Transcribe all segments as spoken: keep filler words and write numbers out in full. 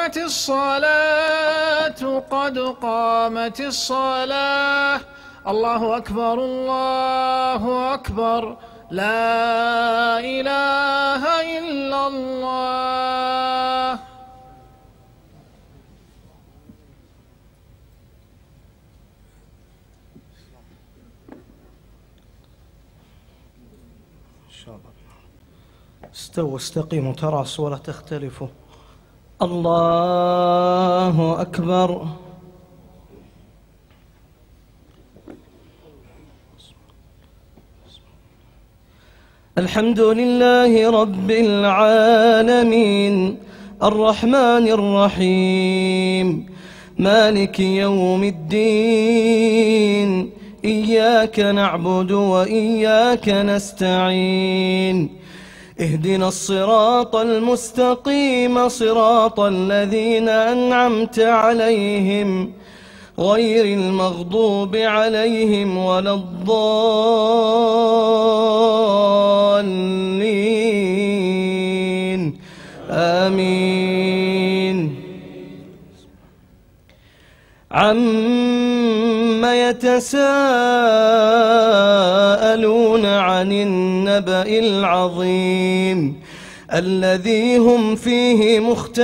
قامت الصلاة قد قامت الصلاة. الله أكبر الله أكبر لا إله إلا الله. استووا استقيموا تراصوا ولا تختلفوا. الله أكبر. الحمد لله رب العالمين الرحمن الرحيم مالك يوم الدين إياك نعبد وإياك نستعين اهدنا الصراط المستقيم صراط الذين أنعمت عليهم غير المغضوب عليهم ولا الضالين آمين. عم يتساءلون عن النبأ العظيم الذي هم فيه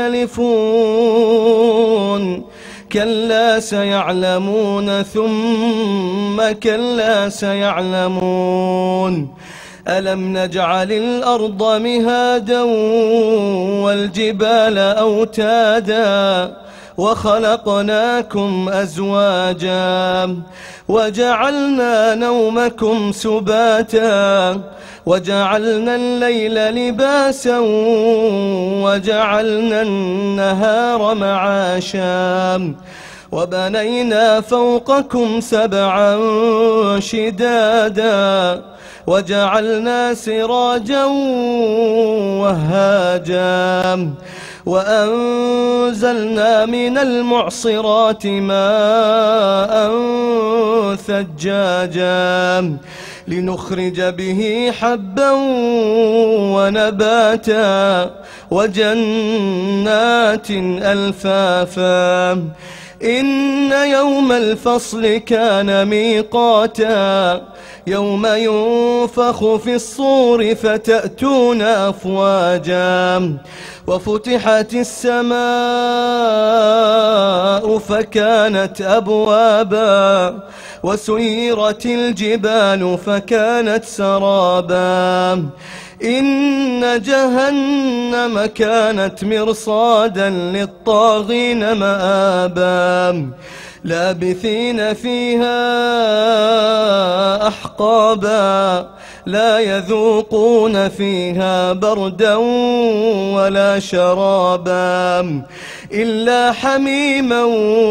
مختلفون كلا سيعلمون ثم كلا سيعلمون ألم نجعل الأرض مهادا والجبال أوتادا وخلقناكم أزواجا وجعلنا نومكم سباتا وجعلنا الليل لباسا وجعلنا النهار معاشا وبنينا فوقكم سبعا شدادا وجعلنا سراجا وهاجا وأنزلنا من المعصرات ماء ثجاجا لنخرج به حبا ونباتا وجنات ألفافا إن يوم الفصل كان ميقاتا يوم ينفخ في الصور فتأتون أفواجا وفتحت السماء فكانت أبوابا وسيرت الجبال فكانت سرابا إن جهنم كانت مرصادا للطاغين مآبا لابثين فيها أحقابا لا يذوقون فيها بردا ولا شرابا إلا حميما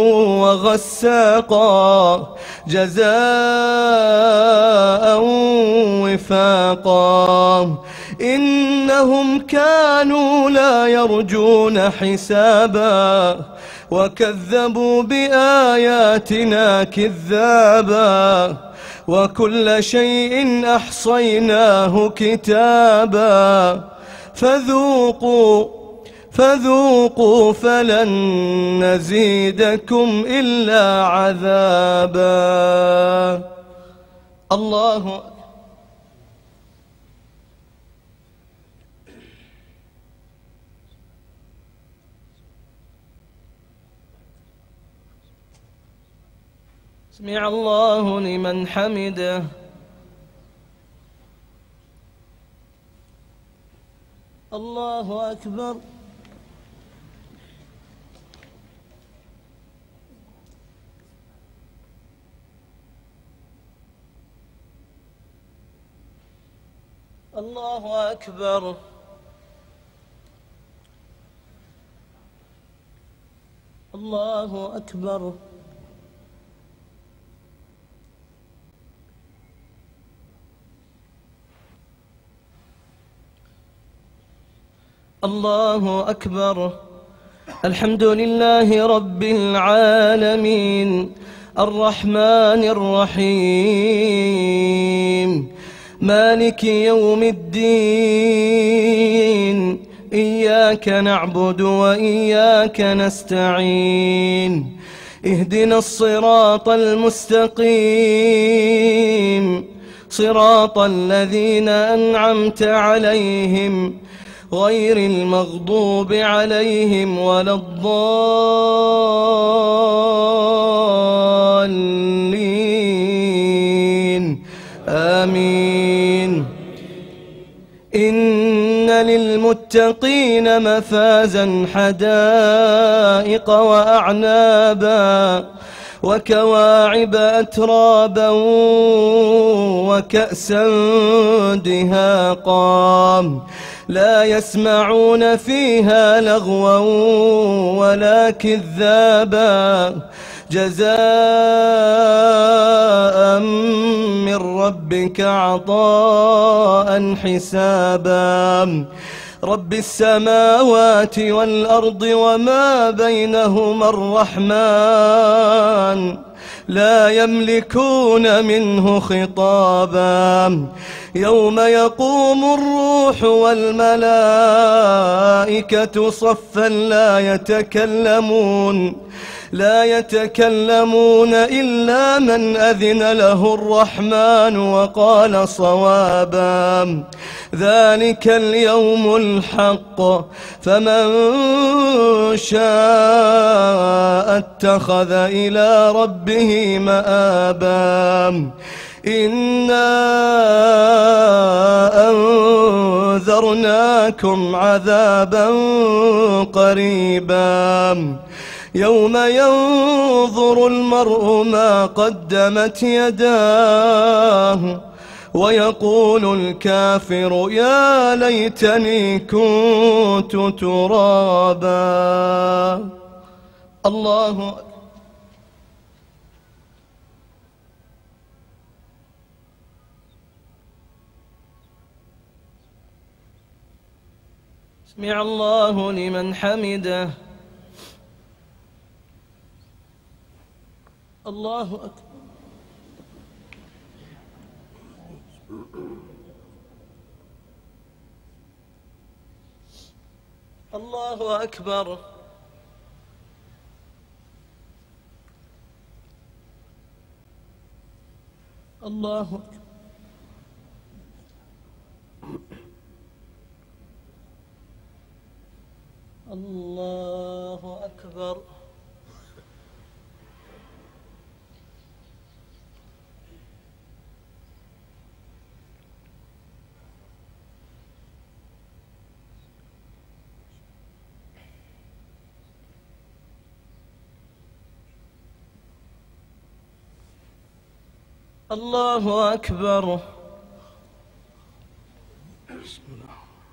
وغساقا جزاء وفاقا إنهم كانوا لا يرجون حسابا وكذبوا بآياتنا كذابا وكل شيء أحصيناه كتابا فذوقوا فذوقوا فلن نزيدكم إلا عذابا. الله سمع الله لمن حمده. الله أكبر. الله أكبر. الله أكبر. الله أكبر. الحمد لله رب العالمين الرحمن الرحيم مالك يوم الدين إياك نعبد وإياك نستعين اهدنا الصراط المستقيم صراط الذين أنعمت عليهم غير المغضوب عليهم ولا الضالين آمين. إن للمتقين مفازا حدائق وأعنابا وكواعب أترابا وكأسا دهاقا لا يسمعون فيها لغوا ولا كذابا جزاء من ربك عطاء حسابا رب السماوات والأرض وما بينهما الرحمن لا يملكون منه خطابا يوم يقوم الروح والملائكة صفا لا يتكلمون لا يتكلمون إلا من أذن له الرحمن وقال صوابا ذلك اليوم الحق فمن شاء اتخذ إلى ربه مآبا إنا أنذرناكم عذابا قريبا يوم ينظر المرء ما قدمت يداه ويقول الكافر يا ليتني كنت ترابا. الله سمع الله لمن حمده. الله أكبر. الله أكبر. الله أكبر. الله أكبر. الله أكبر. بسم الله.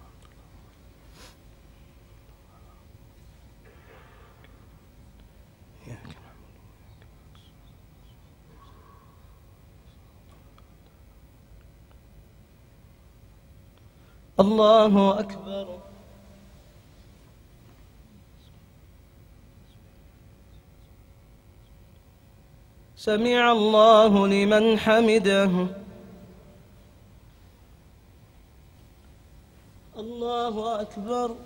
الله أكبر. سمع الله لمن حمده. الله أكبر.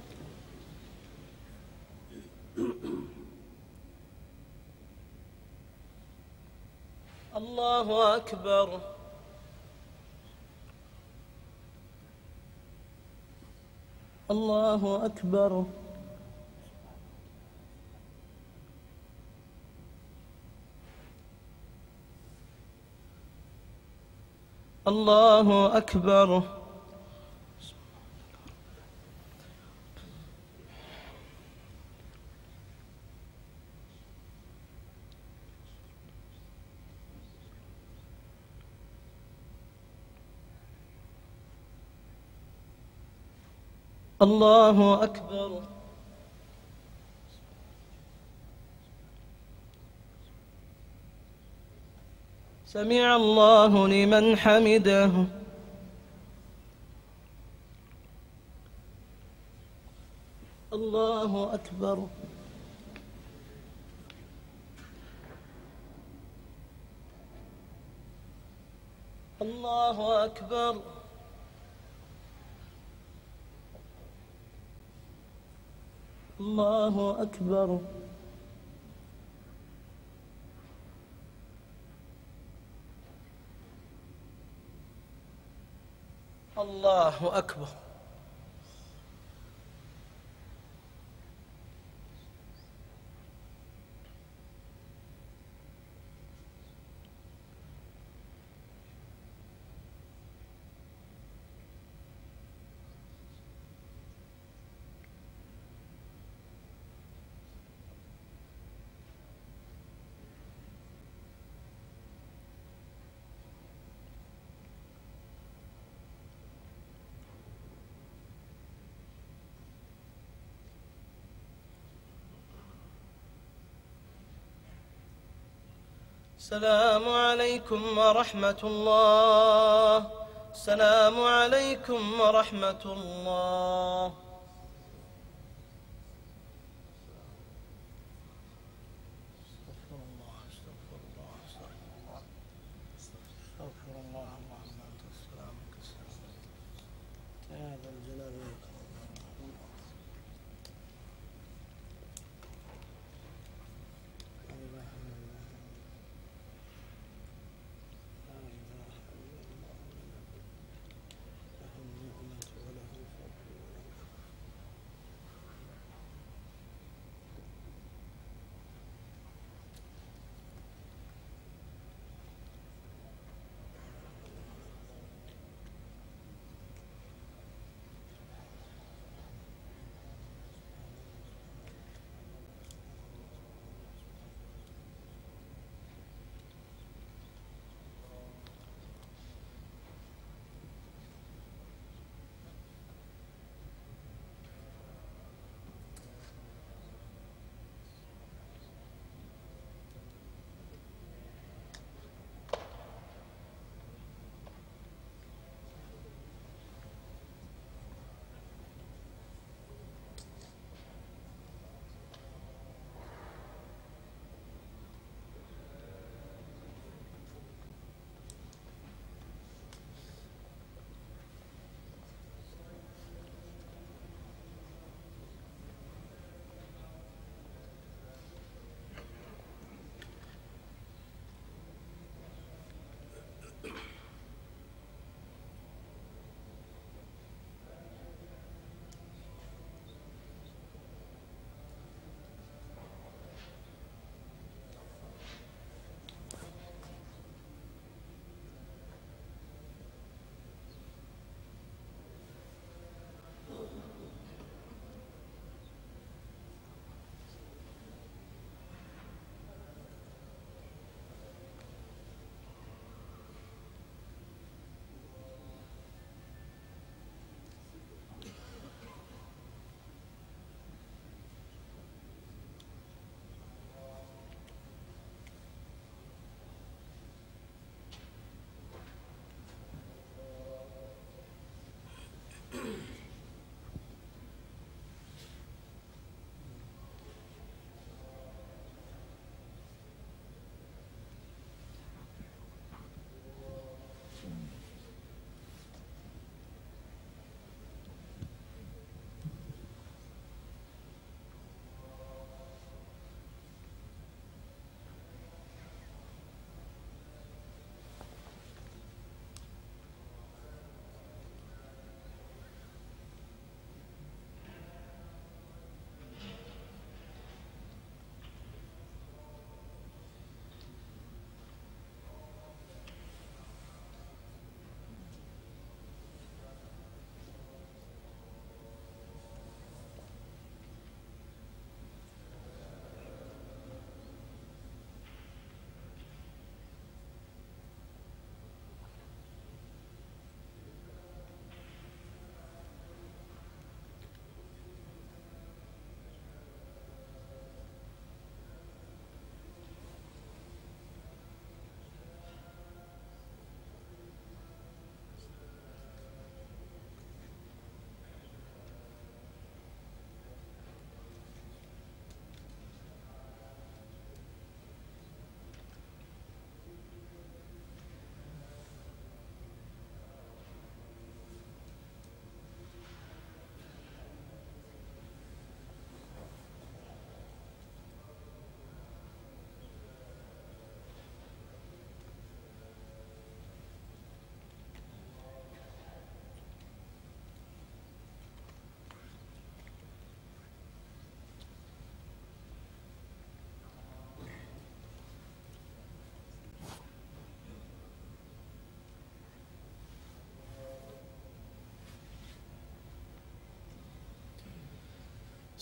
الله أكبر. الله أكبر. الله أكبر. الله أكبر. سمع الله لمن حمده. الله أكبر. الله أكبر. الله أكبر. الله أكبر. السلام عليكم ورحمة الله. السلام عليكم ورحمة الله. استغفر الله استغفر الله استغفر الله اللهم أنت السلام منك السلام يا ذا الجلال والإكرام.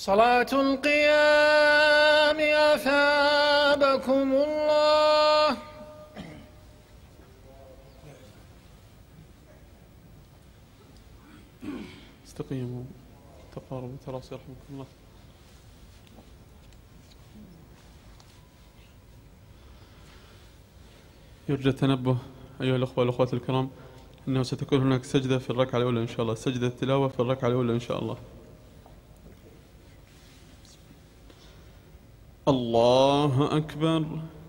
صلاة القيام أثابكم الله. استقيموا تقاربوا تراصي رحمكم الله. يرجى التنبه أيها الأخوة والأخوات الكرام أنه ستكون هناك سجدة في الركعة الأولى إن شاء الله، سجدة التلاوة في الركعة الأولى إن شاء الله. الله أكبر.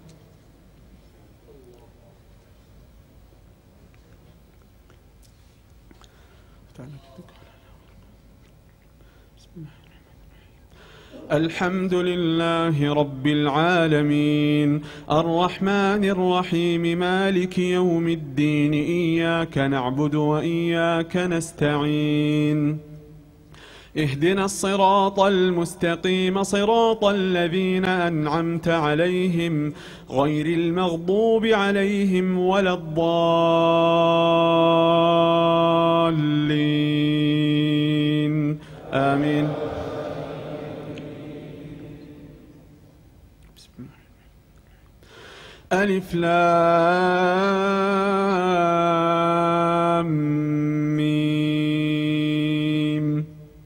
الحمد لله رب العالمين الرحمن الرحيم مالك يوم الدين إياك نعبد وإياك نستعين اهدنا الصراط المستقيم صراط الذين أنعمت عليهم غير المغضوب عليهم ولا الضالين آمين. ألف لام ميم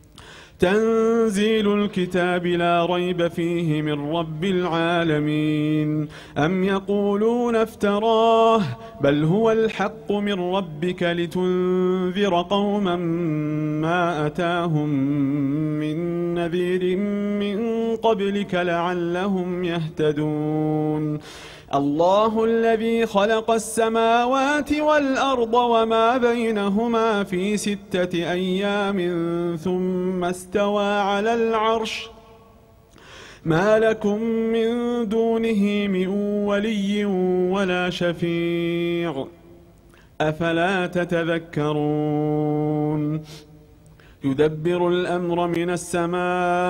تنزيل الكتاب لا ريب فيه من رب العالمين. أم يقولون افتراه بل هو الحق من ربك لتنذر قوما ما أتاهم من نذير من قبلك لعلهم يهتدون. الله الذي خلق السماوات والأرض وما بينهما في ستة أيام ثم استوى على العرش ما لكم من دونه من ولي ولا شفيع أفلا تتذكرون. يدبر الأمر من السماء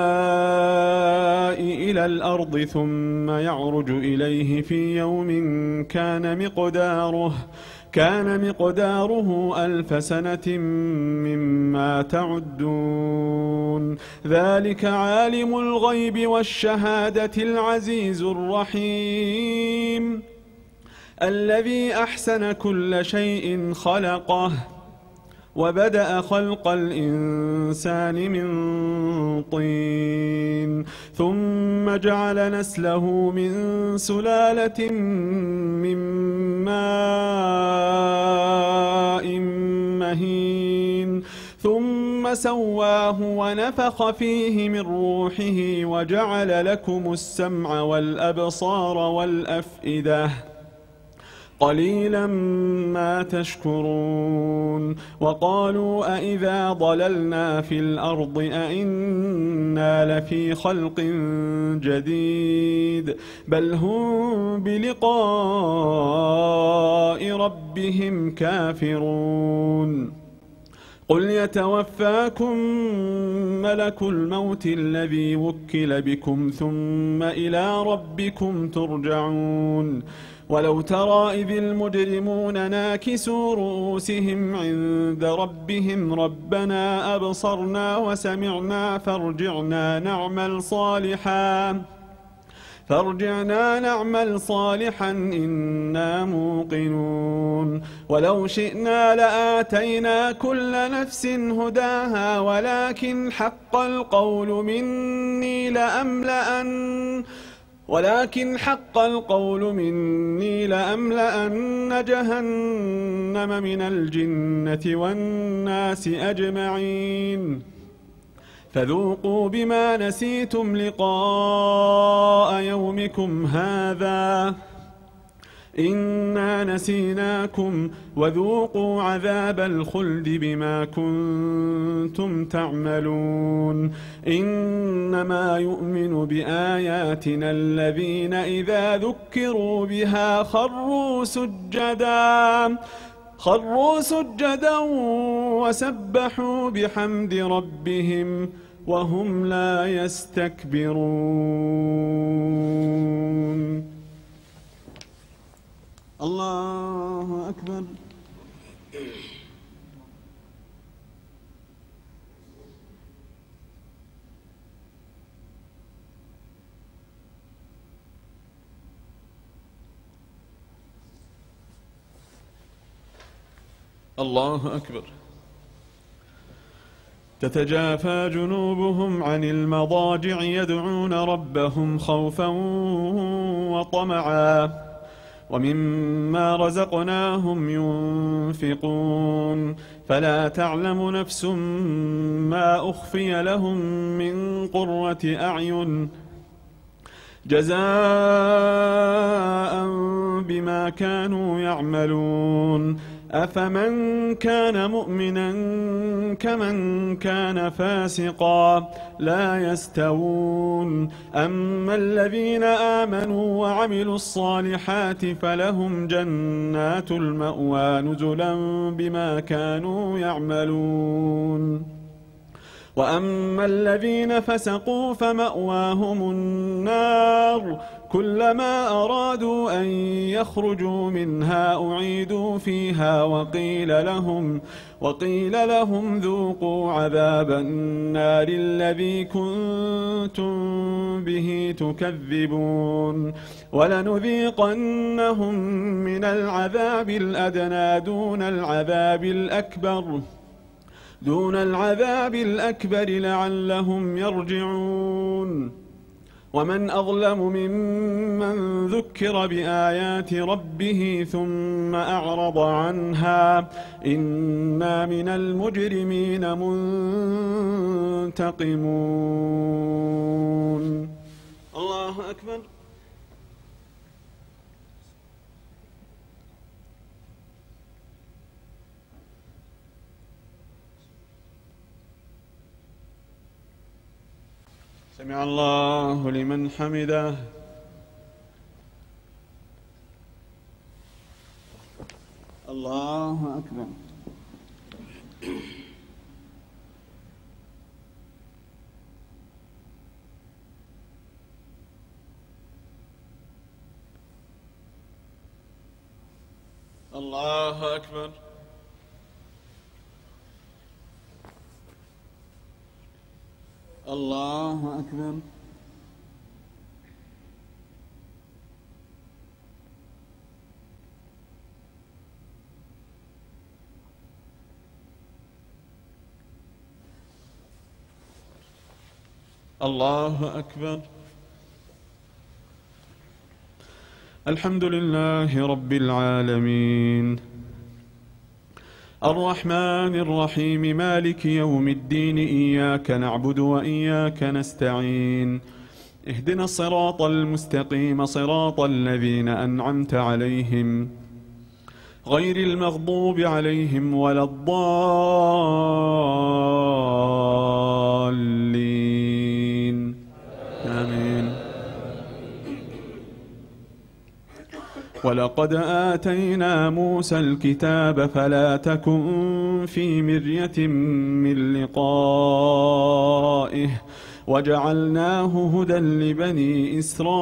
إلى الأرض ثم يعرج إليه في يوم كان مقداره كان مقداره ألف سنة مما تعدون. ذلك عالم الغيب والشهادة العزيز الرحيم الذي أحسن كل شيء خلقه وبدأ خلق الإنسان من طين ثم جعل نسله من سلالة من ماء مهين ثم سواه ونفخ فيه من روحه وجعل لكم السمع والأبصار والأفئدة قليلا ما تشكرون. وقالوا أإذا ضللنا في الأرض أإنا لفي خلق جديد بل هم بلقاء ربهم كافرون. قل يتوفاكم ملك الموت الذي وكل بكم ثم إلى ربكم ترجعون. ولو ترى إذ المجرمون ناكسوا رؤوسهم عند ربهم ربنا أبصرنا وسمعنا فارجعنا نعمل صالحا فارجعنا نعمل صالحا إنا موقنون. ولو شئنا لآتينا كل نفس هداها ولكن حق القول مني لأملأن ولكن حق القول مني لأملأن جهنم من الجنة والناس أجمعين. فذوقوا بما نسيتم لقاء يومكم هذا إنا نسيناكم وذوقوا عذاب الخلد بما كنتم تعملون. إنما يؤمن بآياتنا الذين إذا ذكروا بها خروا سجدا خروا سجدا وسبحوا بحمد ربهم وهم لا يستكبرون. الله أكبر. الله أكبر. تتجافى جنوبهم عن المضاجع يدعون ربهم خوفا وطمعا ومما رزقناهم ينفقون فلا تعلم نفس ما أخفي لهم من قرة أعين جزاء بما كانوا يعملون أفمن كان مؤمنا كمن كان فاسقا لا يستوون أما الذين آمنوا وعملوا الصالحات فلهم جنات المأوى نزلا بما كانوا يعملون وأما الذين فسقوا فمأواهم النار كلما أرادوا أن يخرجوا منها أعيدوا فيها وقيل لهم وقيل لهم ذوقوا عذاب النار الذي كنتم به تكذبون ولنذيقنهم من العذاب الأدنى دون العذاب الأكبر دون العذاب الأكبر لعلهم يرجعون ومن أظلم ممن ذكر بآيات ربه ثم أعرض عنها إنا من المجرمين منتقمون. الله أكبر. سمع الله لمن حمده. الله أكبر. الله أكبر. الله أكبر. الله أكبر. الحمد لله رب العالمين الرحمن الرحيم مالك يوم الدين إياك نعبد وإياك نستعين اهدنا الصراط المستقيم صراط الذين أنعمت عليهم غير المغضوب عليهم ولا الضالين آمين. ولقد آتينا موسى الكتاب فلا تكن في مرية من لقائه وجعلناه هدى لبني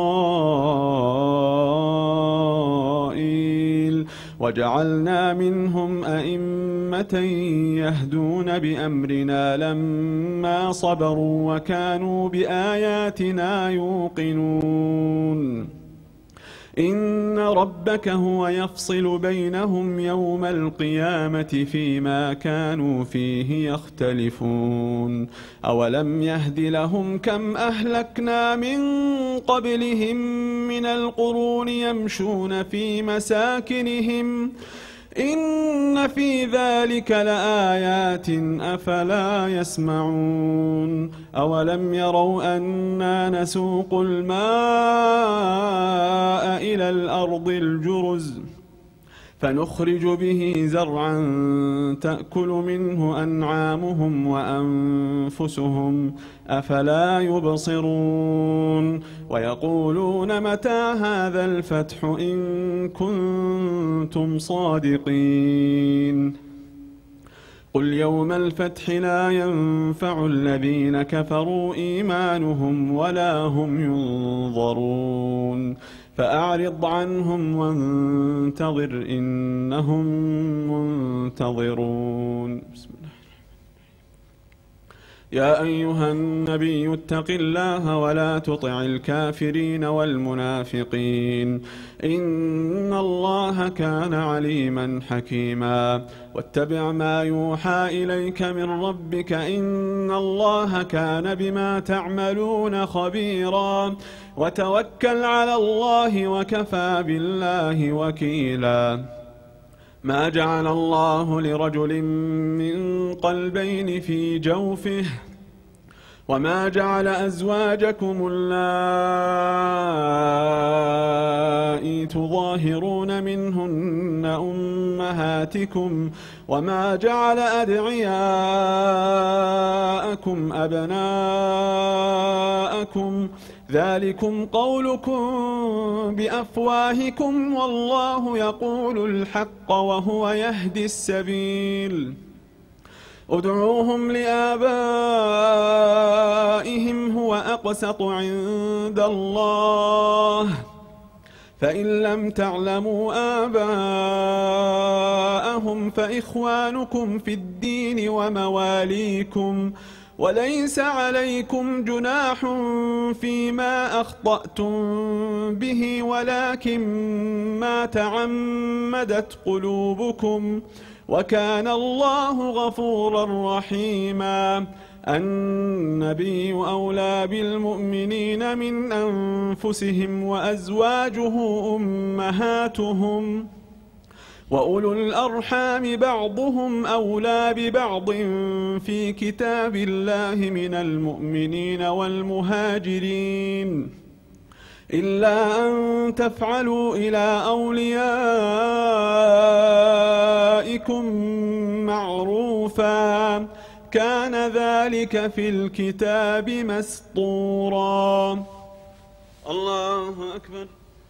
إسرائيل وجعلنا منهم أئمة يهدون بأمرنا لما صبروا وكانوا بآياتنا يوقنون إن ربك هو يفصل بينهم يوم القيامة فيما كانوا فيه يختلفون أولم يهد لهم كم أهلكنا من قبلهم من القرون يمشون في مساكنهم إن في ذلك لآيات أفلا يسمعون أولم يروا أنا نسوق الماء إلى الأرض الجرز فنخرج به زرعا تأكل منه أنعامهم وأنفسهم أفلا يبصرون ويقولون متى هذا الفتح إن كنتم صادقين قل يوم الفتح لا ينفع الذين كفروا إيمانهم ولا هم ينظرون فأعرض عنهم وانتظر إنهم منتظرون. بسم الله. يا أيها النبي اتق الله ولا تطع الكافرين والمنافقين إن الله كان عليما حكيما واتبع ما يوحى إليك من ربك إن الله كان بما تعملون خبيرا وتوكل على الله وكفى بالله وكيلا ما جعل الله لرجل من قلبين في جوفه وما جعل أزواجكم اللائي تظاهرون منهن أمهاتكم وما جعل أدعياءكم أبناءكم ذلكم قولكم بأفواهكم والله يقول الحق وهو يهدي السبيل ادعوهم لآبائهم هو أقسط عند الله فإن لم تعلموا آباءهم فإخوانكم في الدين ومواليكم وليس عليكم جناح فيما أخطأتم به ولكن ما تعمدت قلوبكم وكان الله غفورا رحيما النبي أولى بالمؤمنين من أنفسهم وأزواجه أمهاتهم وأولو الأرحام بعضهم أولى ببعض في كتاب الله من المؤمنين والمهاجرين إلا أن تفعلوا إلى أوليائكم معروفا كان ذلك في الكتاب مسطورا. الله أكبر.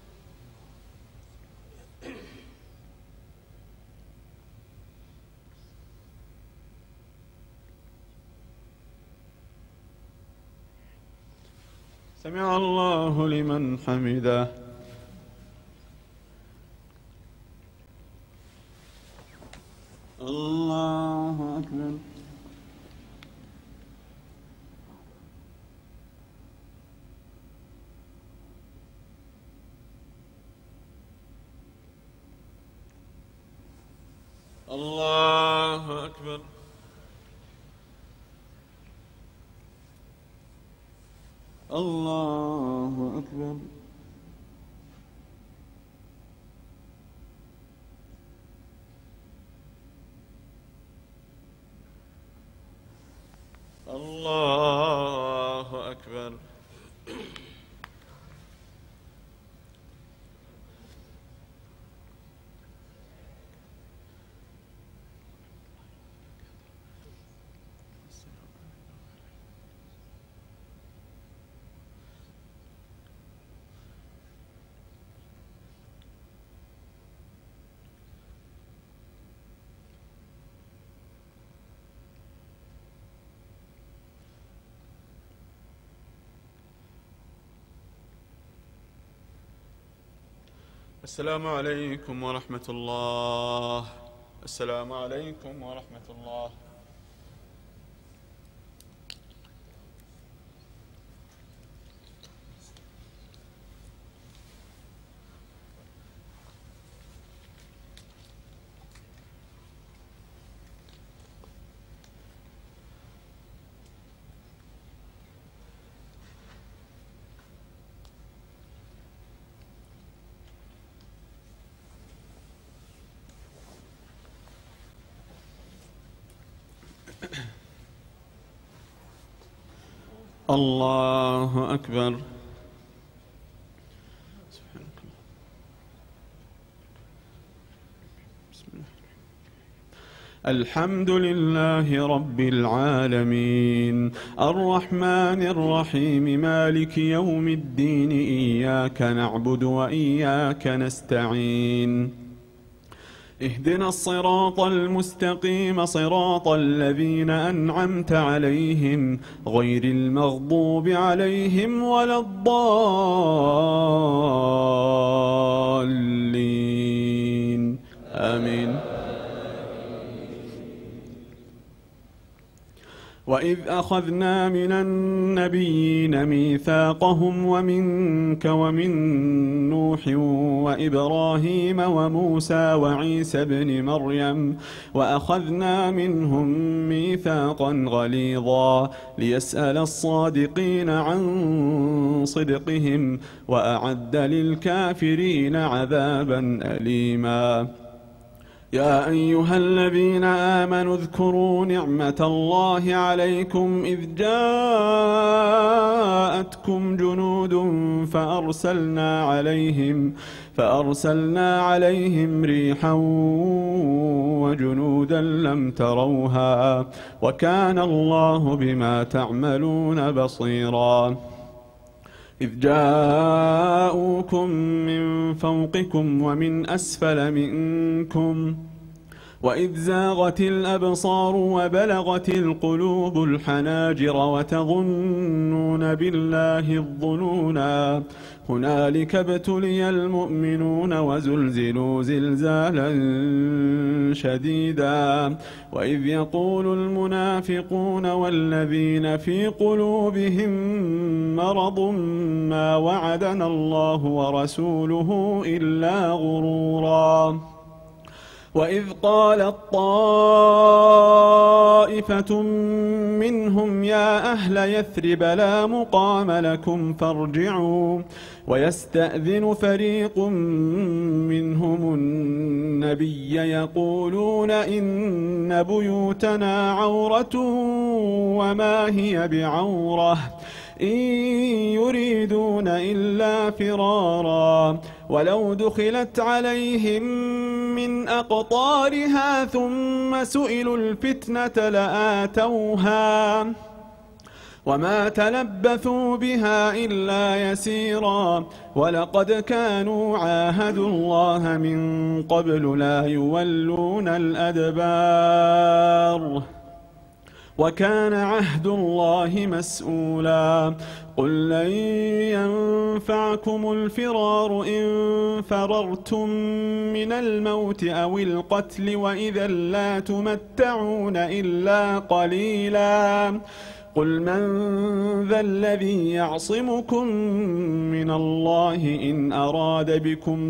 سمع الله لمن حمده. الله أكبر. الله أكبر. الله أكبر. الله أكبر. السلام عليكم ورحمة الله. السلام عليكم ورحمة الله. الله أكبر. الحمد لله رب العالمين الرحمن الرحيم مالك يوم الدين إياك نعبد وإياك نستعين اهدنا الصراط المستقيم صراط الذين أنعمت عليهم غير المغضوب عليهم ولا الضالين آمين. وإذ أخذنا من النبيين ميثاقهم ومنك ومن نوح وإبراهيم وموسى وعيسى بن مريم وأخذنا منهم ميثاقا غليظا ليسأل الصادقين عن صدقهم وأعد للكافرين عذابا أليما. يا أيها الذين آمنوا اذكروا نعمة الله عليكم إذ جاءتكم جنود فأرسلنا عليهم فأرسلنا عليهم ريحا وجنودا لم تروها وكان الله بما تعملون بصيرا. إذ جاءوكم من فوقكم ومن أسفل منكم وإذ زاغت الأبصار وبلغت القلوب الحناجر وتظنون بالله الظنونا هنالك ابتلي المؤمنون وزلزلوا زلزالا شديدا. وإذ يقول المنافقون والذين في قلوبهم مرض ما وعدنا الله ورسوله إلا غرورا. وإذ قالت طائفة منهم يا أهل يثرب لا مقام لكم فارجعوا ويستأذن فريق منهم النبي يقولون إن بيوتنا عورة وما هي بعورة إن يريدون إلا فرارا ولو دخلت عليهم من أقطارها ثم سئلوا الفتنة لآتوها وما تلبثوا بها إلا يسيرا. ولقد كانوا عاهدوا الله من قبل لا يولون الأدبار وكان عهد الله مسؤولا. قل لن ينفعكم الفرار إن فررتم من الموت أو القتل وإذا لا تمتعون إلا قليلا. قل من ذا الذي يعصمكم من الله إن أراد بكم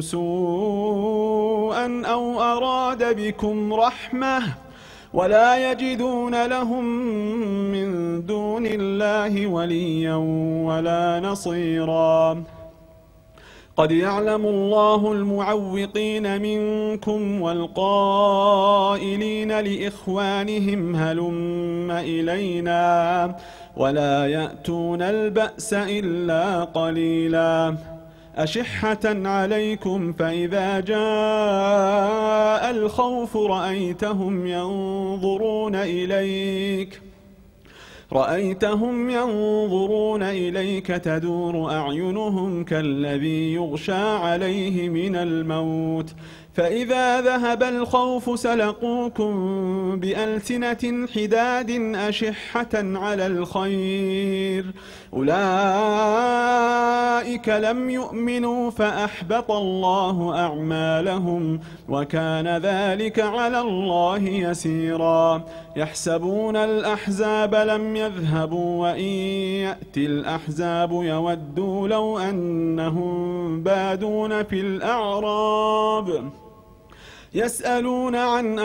سوءا أو أراد بكم رحمة ولا يجدون لهم من دون الله وليا ولا نصيرا. قد يعلم الله المعوقين منكم والقائلين لإخوانهم هلم إلينا ولا يأتون البأس إلا قليلا. أشحة عليكم فإذا جاء الخوف رأيتهم ينظرون إليك رأيتهم ينظرون إليك تدور أعينهم كالذي يغشى عليه من الموت فإذا ذهب الخوف سلقوكم بألسنة حداد أشحة على الخير أولئك لم يؤمنوا فأحبط الله أعمالهم وكان ذلك على الله يسيرا. يحسبون الأحزاب لم يذهبوا وإن يأتي الأحزاب يودوا لو أنهم بادون في الأعراب يسألون عن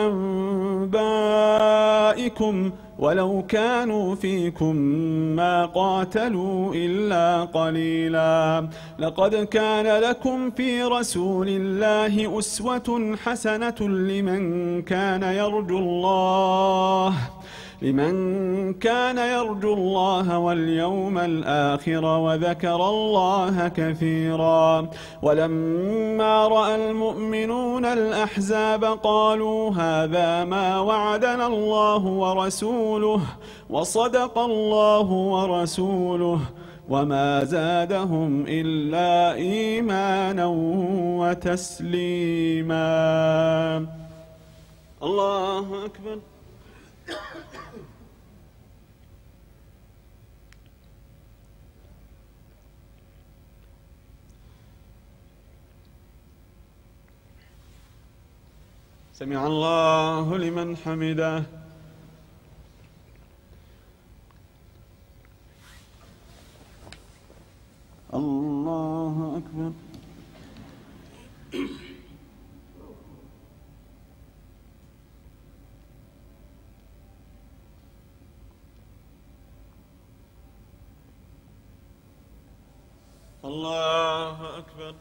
أنبائكم ولو كانوا فيكم ما قاتلوا إلا قليلا. لقد كان لكم في رسول الله أسوة حسنة لمن كان يرجو الله لمن كان يرجو الله واليوم الآخر وذكر الله كثيرا. ولما رأى المؤمنون الأحزاب قالوا هذا ما وعدنا الله ورسوله وصدق الله ورسوله وما زادهم إلا إيمانا وتسليما. الله أكبر. سمع الله لمن حمده. الله أكبر. الله أكبر.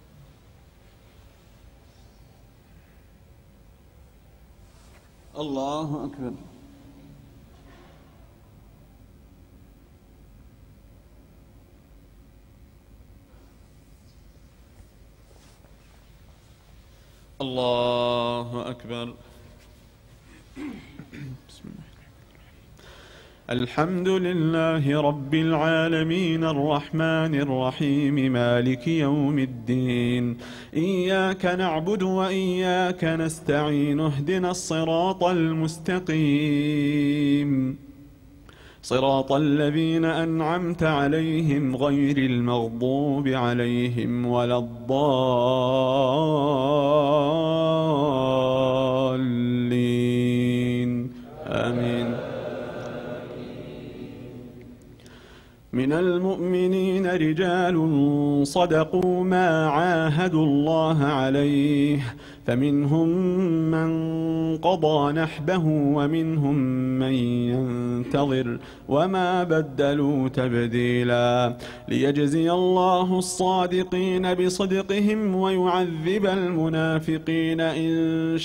الله أكبر. الله أكبر. بسم الله. الحمد لله رب العالمين الرحمن الرحيم مالك يوم الدين، إياك نعبد وإياك نستعين، اهدنا الصراط المستقيم صراط الذين أنعمت عليهم غير المغضوب عليهم ولا الضالين آمين. من المؤمنين رجال صدقوا ما عاهدوا الله عليه، فمنهم من قضى نحبه ومنهم من ينتظر وما بدلوا تبديلا، ليجزي الله الصادقين بصدقهم ويعذب المنافقين إن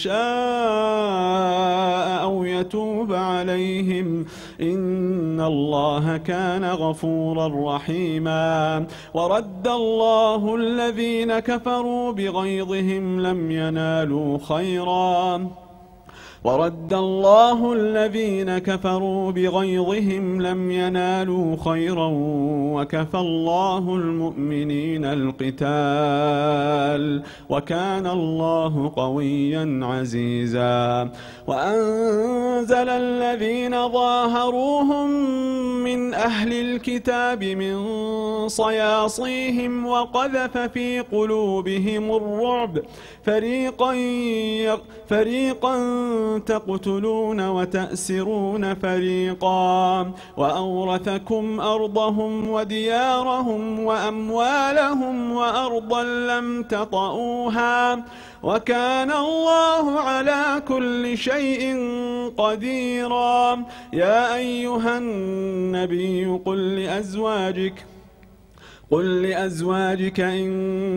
شاء أو يتوب عليهم، إن الله كان غفورا رحيما. ورد الله الذين كفروا بغيظهم لم ينالوا خيرا ورد الله الذين كفروا بغيظهم لم ينالوا خيرا وكفى الله المؤمنين القتال وكان الله قويا عزيزا. وأنزل الذين ظاهروهم من أهل الكتاب من صياصيهم وقذف في قلوبهم الرعب، فريقا فريقا تقتلون وتأسرون فريقا، وأورثكم أرضهم وديارهم وأموالهم وأرضا لم تطئوها وكان الله على كل شيء قديرا. يا أيها النبي قل لأزواجك قل لأزواجك إن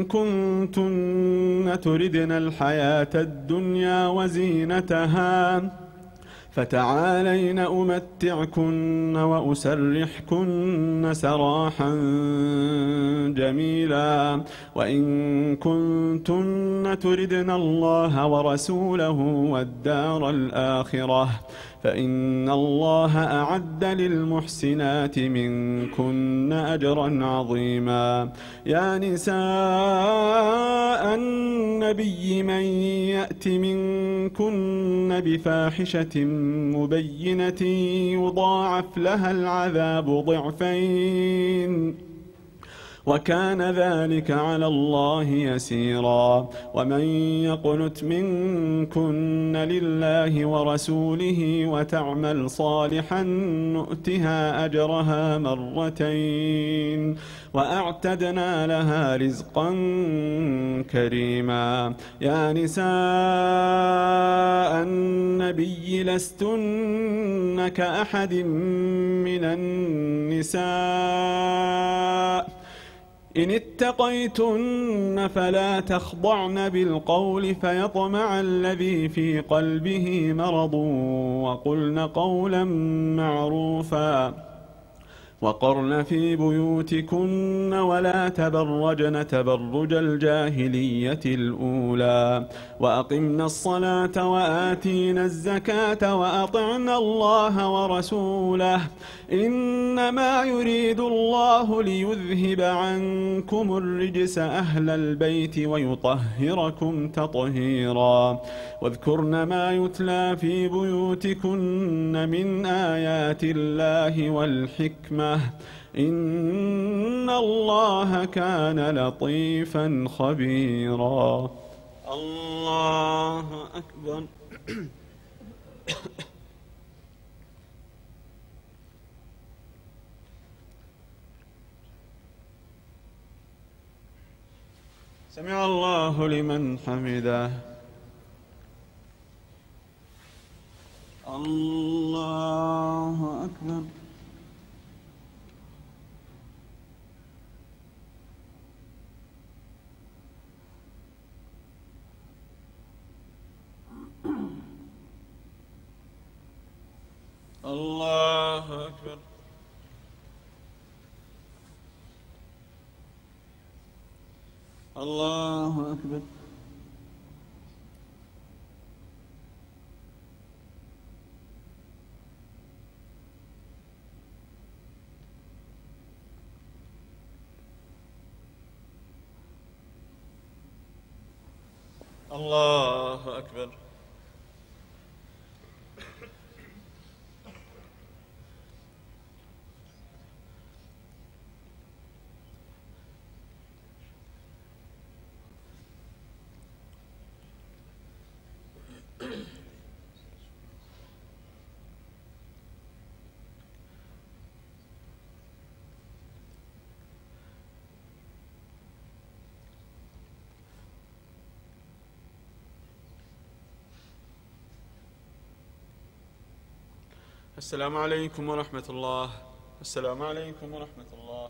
كنتن تردن الحياة الدنيا وزينتها فتعالين أمتعكن وأسرحكن سراحا جميلا، وإن كنتن تردن الله ورسوله والدار الآخرة فإن الله أعد للمحسنات منكن أجرا عظيما. يا نساء النبي من يأت منكن بفاحشة مبينة يضاعف لها العذاب ضعفين وكان ذلك على الله يسيرا. ومن يقنت منكن لله ورسوله وتعمل صالحا نؤتها أجرها مرتين وأعتدنا لها رزقا كريما. يا نساء النبي لستن كأحد من النساء إن اتقيتن فلا تخضعن بالقول فيطمع الذي في قلبه مرض وقلن قولا معروفا وقرن في بيوتكن ولا تبرجن تبرج الجاهلية الأولى وأقمنا الصلاة وآتينا الزكاة وأطعنا الله ورسوله إنما يريد الله ليذهب عنكم الرجس أهل البيت ويطهركم تطهيرا. واذكرن ما يتلى في بيوتكن من آيات الله والحكمة إن الله كان لطيفا خبيرا. الله أكبر. سمع الله لمن حمده. الله أكبر. الله أكبر. الله أكبر. الله أكبر. السلام عليكم ورحمة الله. السلام عليكم ورحمة الله.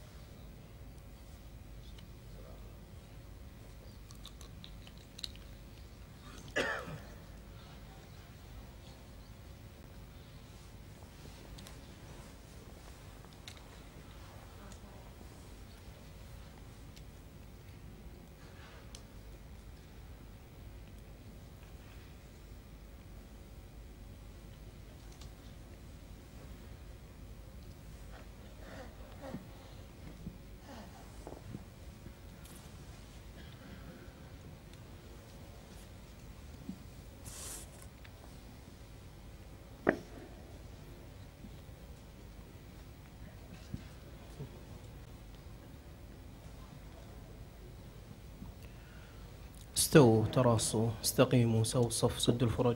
استووا تراصوا استقيموا سووا الصف سدوا الفرج.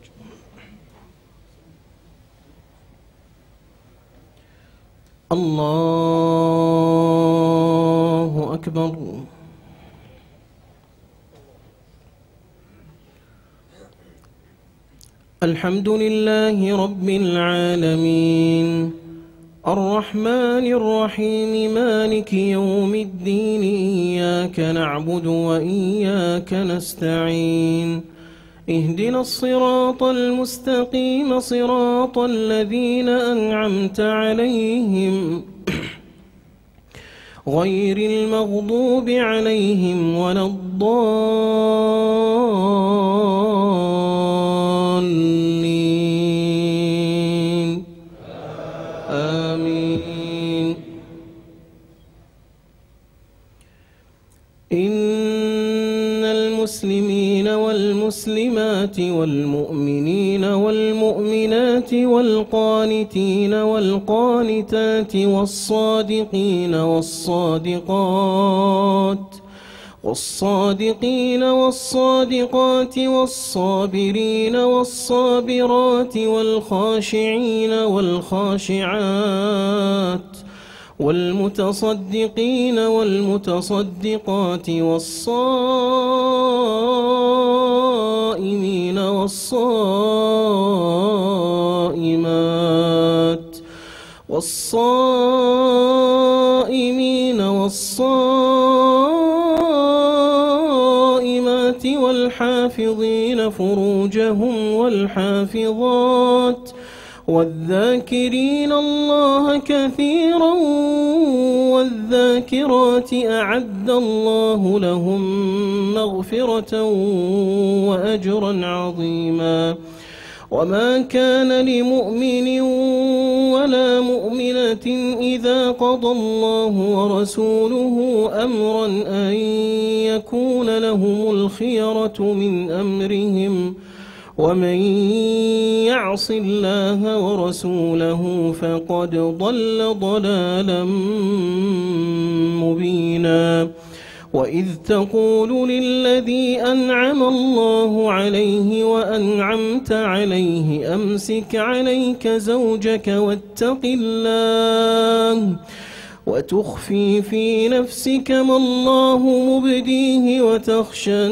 الله أكبر. الحمد لله رب العالمين الرحمن الرحيم مالك يوم الدين إياك نعبد وإياك نستعين اهدنا الصراط المستقيم صراط الذين أنعمت عليهم غير المغضوب عليهم ولا الضالين آمين. إن المسلمين والمسلمات والمؤمنين والمؤمنات والقانتين والقانتات والصادقين والصادقات والصادقين والصادقات والصابرين والصابرات والخاشعين والخاشعات والمتصدقين والمتصدقات والصائمين والصائمات والصائمين والصائمات والحافظين فروجهم والحافظات والذاكرين الله كثيرا والذاكرات أعد الله لهم مغفرة وأجرا عظيما. وما كان لمؤمن ولا مؤمنة إذا قضى الله ورسوله أمرا أن يكون لهم الخيرة من أمرهم ومن يعص الله ورسوله فقد ضل ضلالا مبينا. وإذ تقول للذي أنعم الله عليه وأنعمت عليه أمسك عليك زوجك واتق الله وتخفي في نفسك ما الله مبديه وتخشى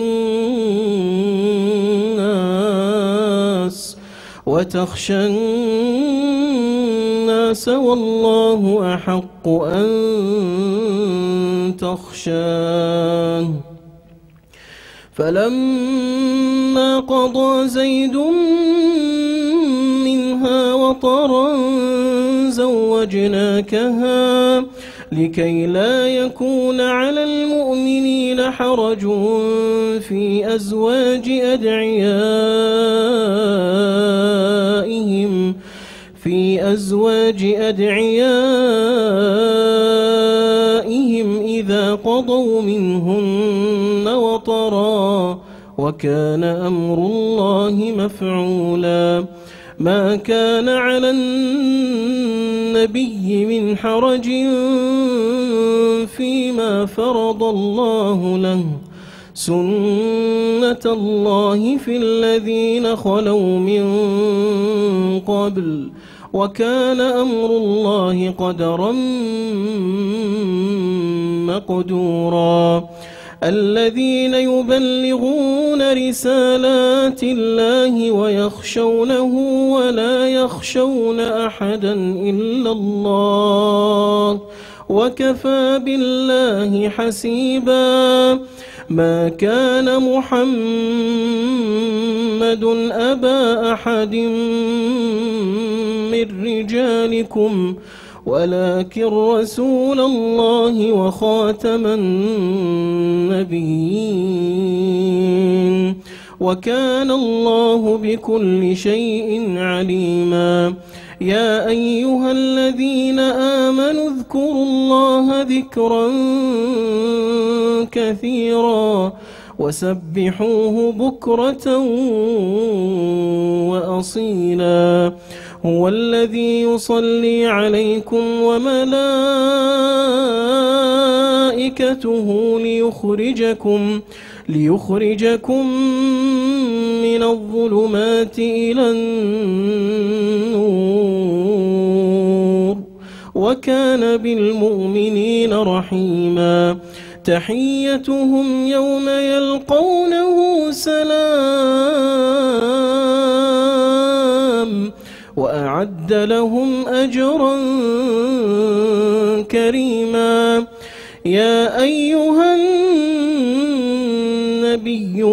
الناس وتخشى الناس والله أحق أن تخشاه. فلما قضى زيد منها وطرا زوجناكها لكي لا يكون على المؤمنين حرج في أزواج أدعيائهم في أزواج أدعيائهم إذا قضوا منهن وطرا وكان أمر الله مفعولا. ما كان على النبي من حرج فيما فرض الله له سنة الله في الذين خلوا من قبل وكان أمر الله قدرا مقدورا. الذين يبلغون رسالات الله ويخشونه ولا يخشون أحدا إلا الله وكفى بالله حسيبا. ما كان محمد أبا أحد من رجالكم ولكن رسول الله وخاتم النبيين وكان الله بكل شيء عليما. يا أيها الذين آمنوا اذكروا الله ذكرا كثيرا وسبحوه بكرة وأصيلا. هو الذي يصلي عليكم وملائكته ليخرجكم ليخرجكم من الظلمات إلى النور وكان بالمؤمنين رحيما. تحيتهم يوم يلقونه سلام وأعد لهم أجرا كريما. يا أيها النبي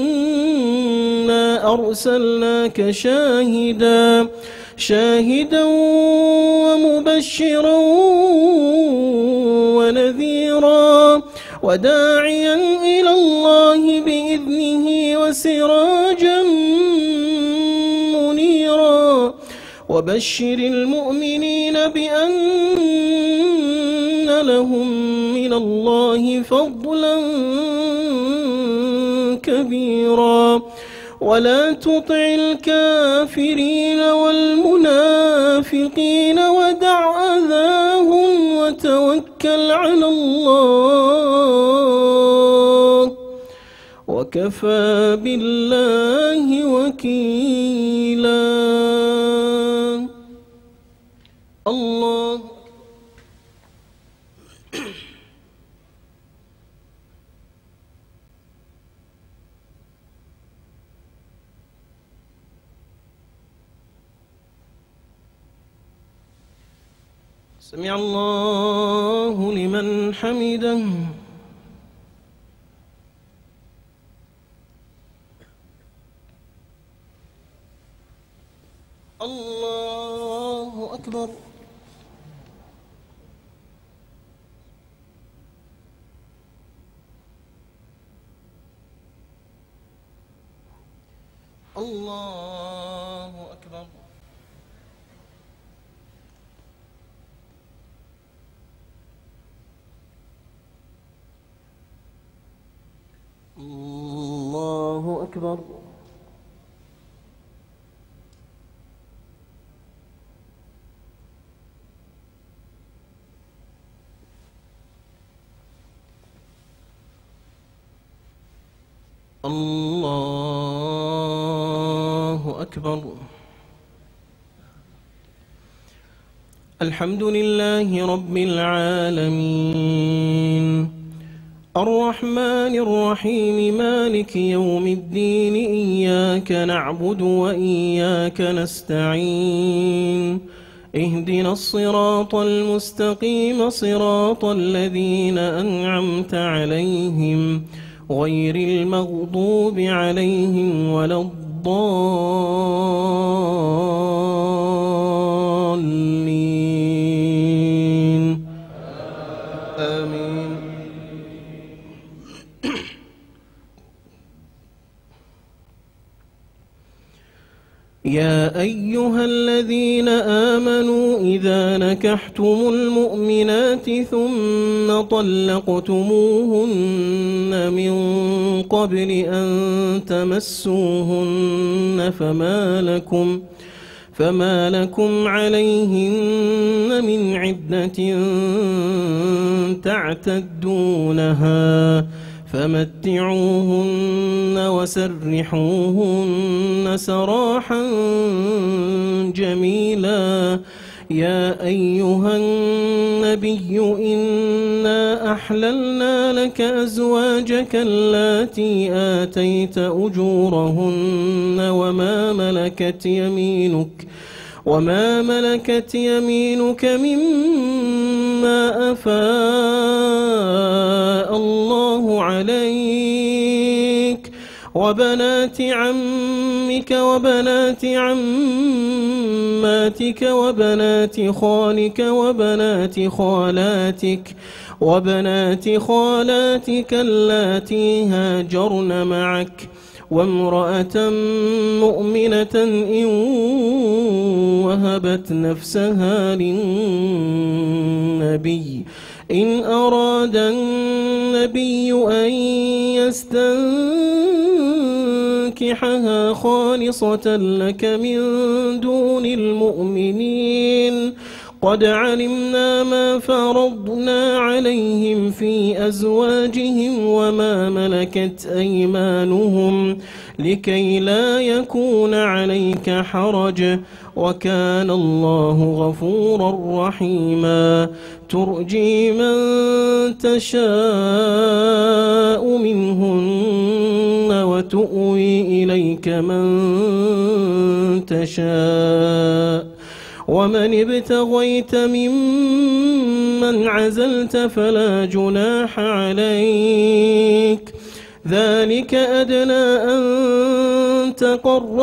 إنا أرسلناك شاهدا شاهدا ومبشرا ونذيرا وداعيا إلى الله بإذنه وسراجا منيرا. وبشر المؤمنين بأن لهم من الله فضلا كبيرا. ولا تطع الكافرين والمنافقين ودع أذاهم وتوكل على الله وكفى بالله وكيلا. الله سمع الله لمن حمده. الله أكبر. الله أكبر. الله أكبر. الله أكبر. الحمد لله رب العالمين الرحمن الرحيم مالك يوم الدين إياك نعبد وإياك نستعين اهدنا الصراط المستقيم صراط الذين أنعمت عليهم غير المغضوب عليهم ولا الضالين آمين. يا أيها الذين آمنوا إذا نكحتم المؤمنات ثم طلقتموهن من قبل أن تمسوهن فما لكم فما لكم عليهن من عدة تعتدونها فمتعوهن وسرحوهن سراحا جميلا. يا أيها النبي إنا أحللنا لك أزواجك اللاتي آتيت أجورهن وما ملكت يمينك وما ملكت يمينك مما أفاء الله عليك وبنات عمك وبنات عماتك وبنات خالك وبنات خالاتك وبنات خالاتك اللاتي هاجرن معك وامرأة مؤمنة إن وهبت نفسها للنبي إن أراد النبي أن يستنكحها خالصة لك من دون المؤمنين قد علمنا ما فرضنا عليهم في أزواجهم وما ملكت أيمانهم لكي لا يكون عليك حرج وكان الله غفورا رحيما. ترجي من تشاء منهن وتؤوي إليك من تشاء ومن ابتغيت ممن عزلت فلا جناح عليك ذلك أدنى أن تقر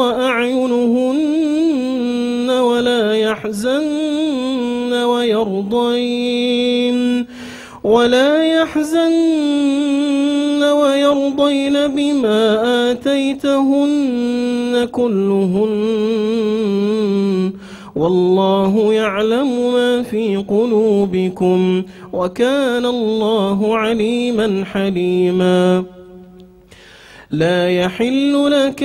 أعينهن ولا يحزن ويرضين ولا يحزن ويرضين بما آتيتهن كلهن والله يعلم ما في قلوبكم وكان الله عليما حليما. لا يحل لك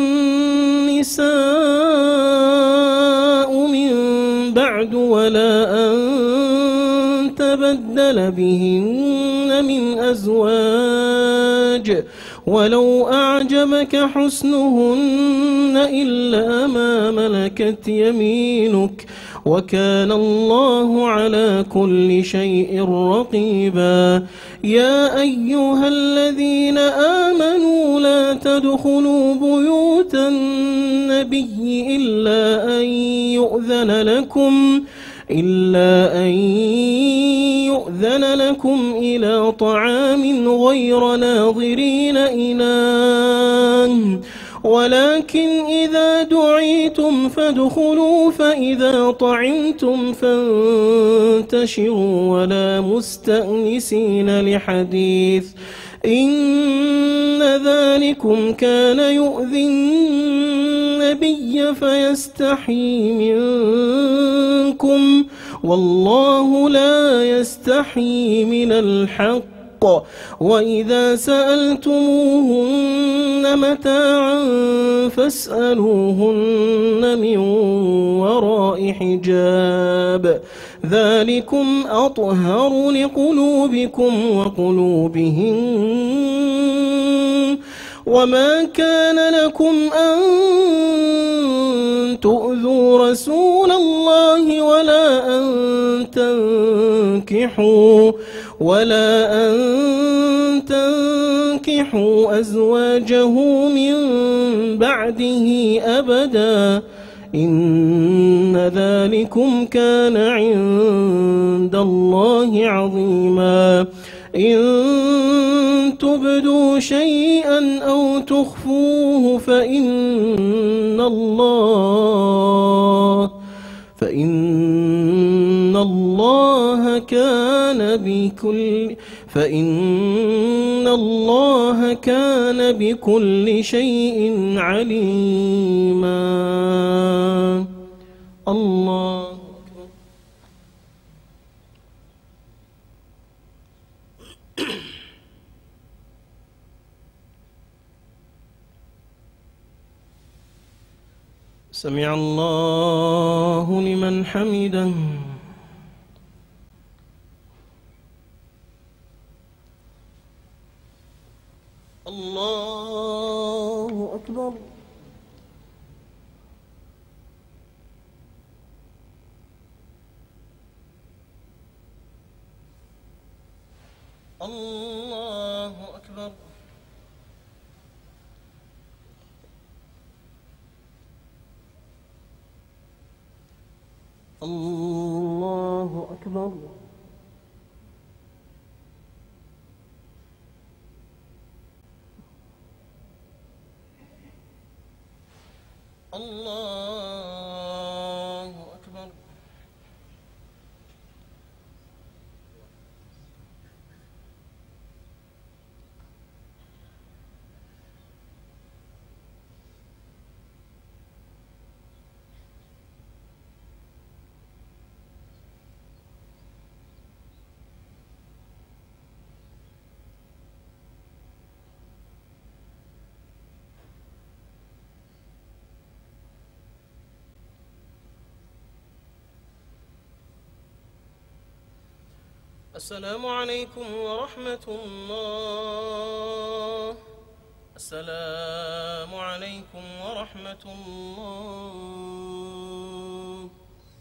النساء من بعد ولا أن تبدل بهن من أزواج ولو أعجبك حسنهن إلا ما ملكت يمينك وكان الله على كل شيء رقيبا. يا أيها الذين آمنوا لا تدخلوا بيوت النبي إلا أن يؤذن لكم إلا أن يؤذن لكم إلى طعام غير ناظرين إناه ولكن إذا دعيتم فادخلوا فإذا طعمتم فانتشروا ولا مستأنسين لحديث إن ذلكم كان يؤذي النبي فيستحي منكم والله لا يستحي من الحق وإذا سألتموهن متاعا فاسألوهن من وراء حجاب ذلكم أطهر لقلوبكم وقلوبهم. وما كان لكم أن تؤذوا رسول الله ولا أن تنكحوا ولا أن تنكحوا أزواجه من بعده أبدا إن ذلكم كان عند الله عظيما إن تبدوا شيئا أو تخفوه فإن الله فإن الله كان بكل فإن الله كان بكل شيء عليما. الله أكبر. سمع الله لمن حمده. الله أكبر. الله أكبر. الله أكبر. الله أكبر. السلام عليكم ورحمة الله. السلام عليكم ورحمة الله.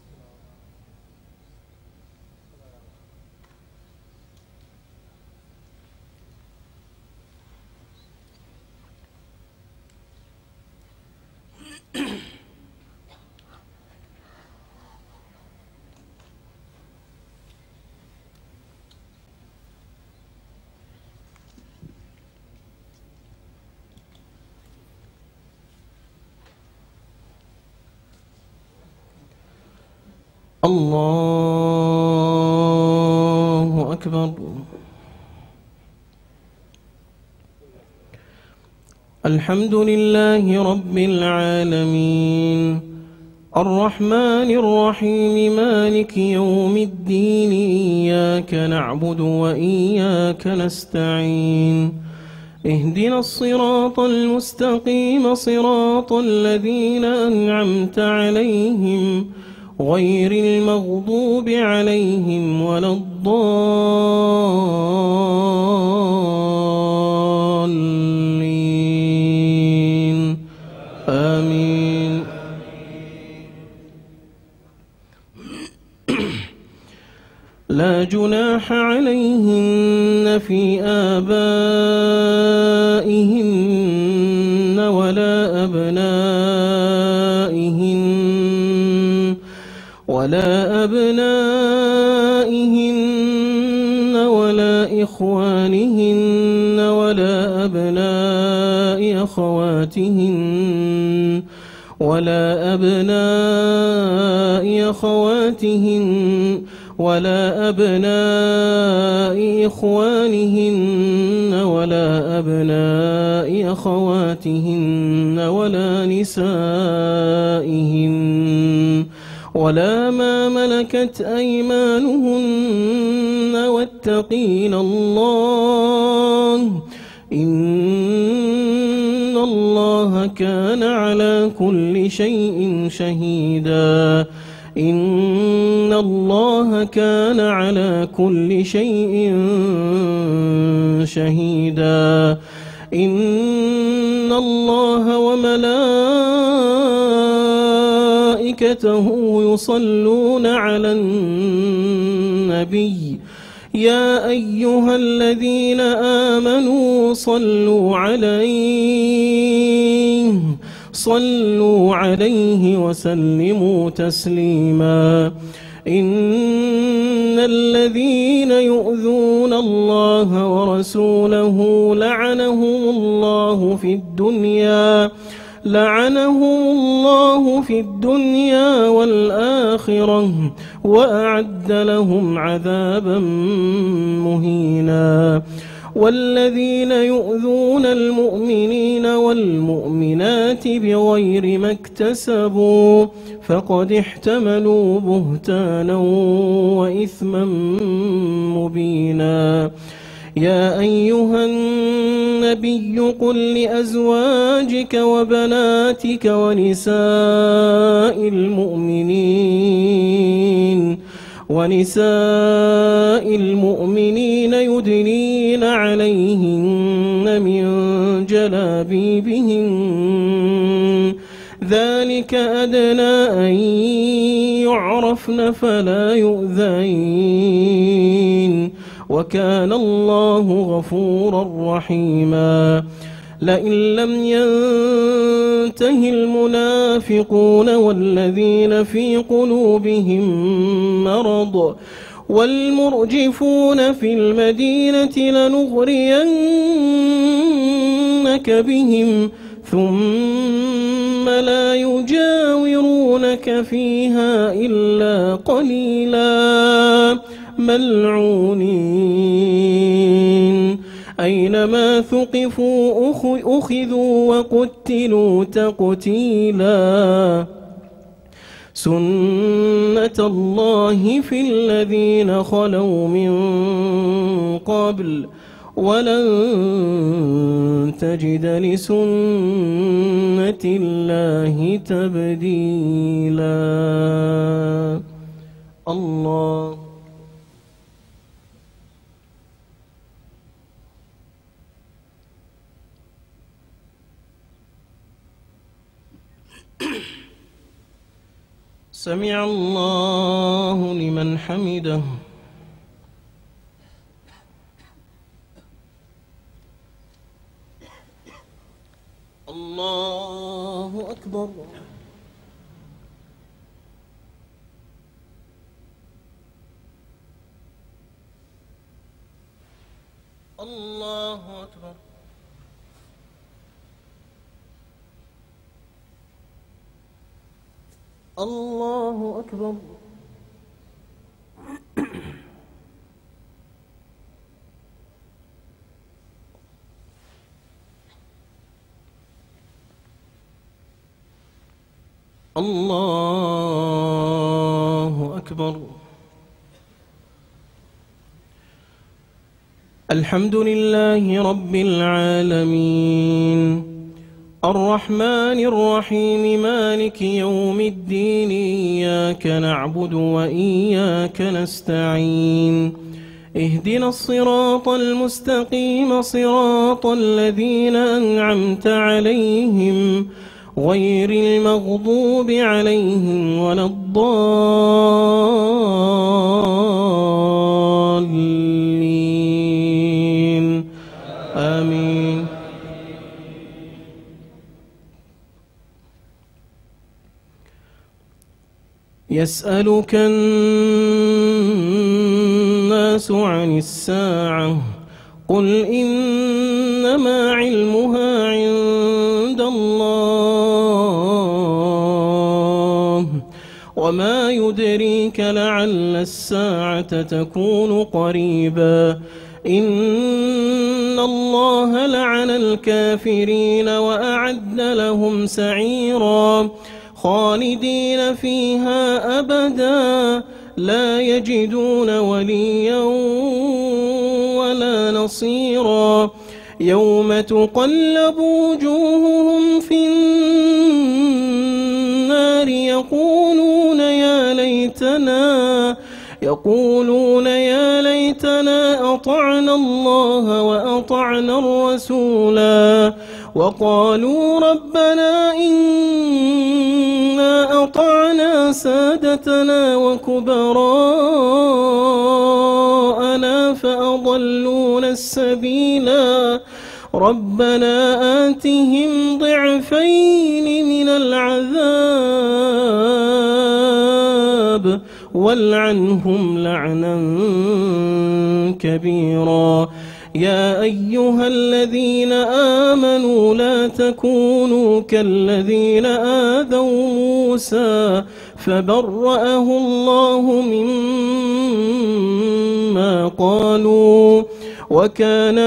الله أكبر. الحمد لله رب العالمين الرحمن الرحيم مالك يوم الدين إياك نعبد وإياك نستعين اهدنا الصراط المستقيم صراط الذين أنعمت عليهم غير المغضوب عليهم ولا الضالين آمين. لا جناح عليهن في آبائهن ولا أبنائهن ولا أبنائهن ولا إخوانهن ولا أبناء أخواتهن ولا أبناء أخواتهن ولا أبناء إخوانهن ولا أبناء أخواتهن ولا نسائهن ولا ما ملكت أيمانهن واتقين الله إن الله كان على كل شيء شهيدا. إن الله كان على كل شيء شهيدا. إن الله وملائكته وملائكته يصلون على النبي يا أيها الذين آمنوا صلوا عليه صلوا عليه وسلموا تسليما إن الذين يؤذون الله ورسوله لعنهم الله في الدنيا لعنهم الله في الدنيا والآخرة وأعد لهم عذابا مهينا والذين يؤذون المؤمنين والمؤمنات بغير ما اكتسبوا فقد احتملوا بهتانا وإثما مبينا يا أيها النبي قل لأزواجك وبناتك ونساء المؤمنين ونساء المؤمنين يدنين عليهن من جلابيبهن ذلك أدنى أن يعرفن فلا يؤذين وكان الله غفورا رحيما لئن لم ينته المنافقون والذين في قلوبهم مرض والمرجفون في المدينة لنغرينك بهم ثم لا يجاورونك فيها إلا قليلا ملعونين أينما ثقفوا أخذوا وقتلوا تقتيلا سنة الله في الذين خلوا من قبل ولن تجد لسنة الله تبديلا الله سمع الله لمن حمده الله أكبر الله أكبر الله أكبر الله أكبر الحمد لله رب العالمين الرحمن الرحيم مالك يوم الدين إياك نعبد وإياك نستعين اهدنا الصراط المستقيم صراط الذين أنعمت عليهم غير المغضوب عليهم ولا الضالين آمين يسألك الناس عن الساعة قل إنما علمها عند الله وما يدريك لعل الساعة تكون قريبا إن الله لعن الكافرين وأعد لهم سعيرا خالدين فيها أبدا لا يجدون وليا ولا نصيرا يوم تقلب وجوههم في النار يقولون يا ليتنا يقولون يا ليتنا أطعنا الله وأطعنا الرسولا وقالوا ربنا إنا أطعنا سادتنا وكبراءنا فأضلونا السبيلا ربنا آتهم ضعفين من العذاب والعنهم لعنا كبيرا يا أيها الذين آمنوا لا تكونوا كالذين آذوا موسى فبرأه الله مما قالوا وكان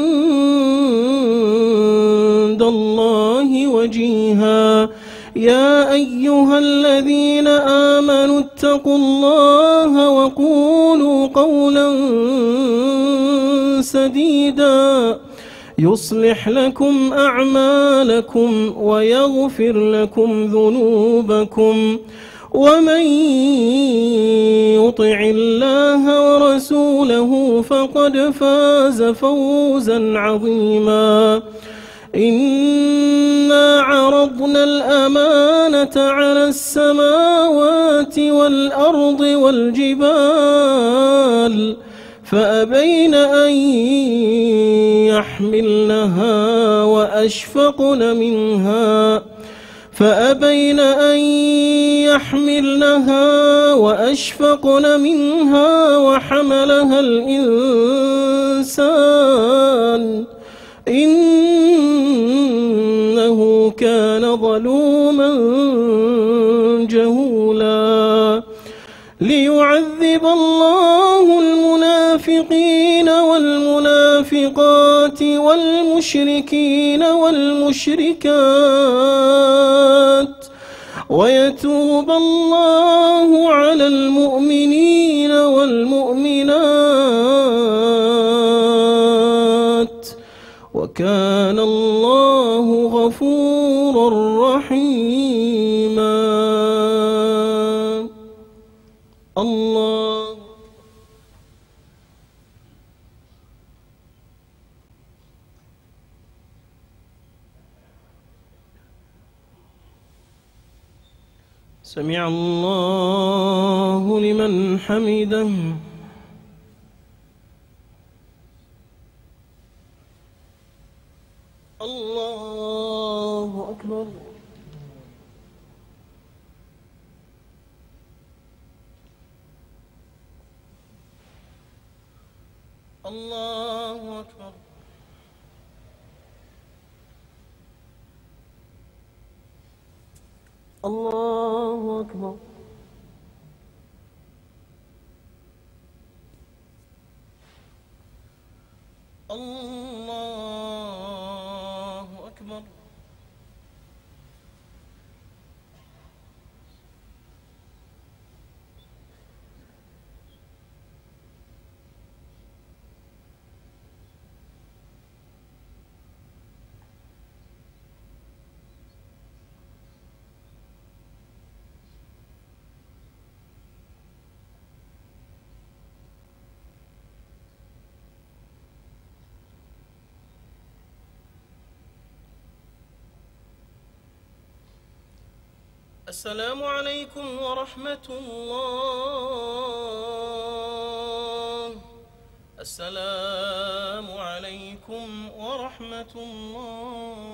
عند الله وجيها يا أيها الذين آمنوا اتقوا الله وقولوا قولا سديدا يصلح لكم أعمالكم ويغفر لكم ذنوبكم ومن يطع الله ورسوله فقد فاز فوزا عظيما إنا عرضنا الأمانة على السماوات والأرض والجبال فأبين أن يحملنها وأشفقن منها فأبين أن يحملنها وأشفقن منها وحملها الإنسان إنه كان ظلوما جهولا ليعذب الله المنافقين والمنافقات والمشركين والمشركات ويتوب الله على المؤمنين والمؤمنات وكان الله غفورا رحيما الله سمع الله لمن حمده الله أكبر الله أكبر الله أكبر الله أكبر السلام عليكم ورحمة الله السلام عليكم ورحمة الله